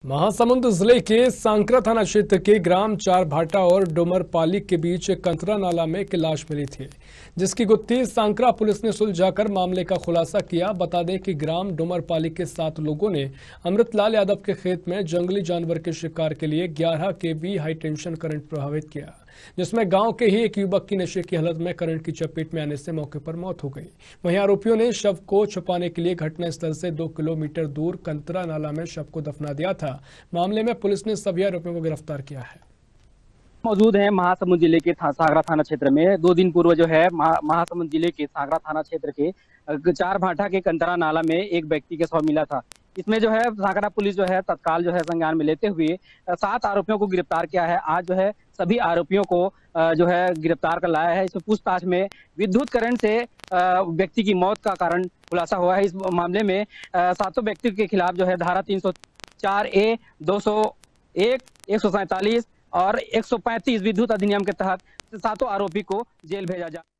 महासमुंद जिले के सांकरा थाना क्षेत्र के ग्राम चार भाटा और डुमरपाली के बीच कंतरा नाला में एक लाश मिली थी, जिसकी गुत्थी सांकरा पुलिस ने सुलझाकर मामले का खुलासा किया। बता दें कि ग्राम डुमरपाली के 7 लोगों ने अमृतलाल यादव के खेत में जंगली जानवर के शिकार के लिए 11 kV हाई टेंशन करंट प्रभावित किया, जिसमें गांव के ही एक युवक की नशे की हालत में करंट की चपेट में आने से मौके पर मौत हो गई। वहीं आरोपियों ने शव को छुपाने के लिए घटनास्थल से 2 किलोमीटर दूर कंतरा नाला में शव को दफना दिया था। मामले में पुलिस ने सभी आरोपियों को गिरफ्तार किया है। मौजूद है महासमुंद जिले के सांकरा थाना क्षेत्र में। 2 दिन पूर्व जो है महासमुंद जिले के सांकरा थाना क्षेत्र के चार भाटा के कंतरा नाला में एक व्यक्ति के शव मिला था। इसमें जो है सांकरा पुलिस जो है तत्काल जो है संज्ञान में लेते हुए 7 आरोपियों को गिरफ्तार किया है। आज जो है सभी आरोपियों को जो है गिरफ्तार कर लाया है। इसमें पूछताछ में विद्युत करंट से व्यक्ति की मौत का कारण खुलासा हुआ है। इस मामले में 7 व्यक्तियों के खिलाफ जो है धारा 304A, 201, 147 और 135 विद्युत अधिनियम के तहत 7 आरोपी को जेल भेजा जा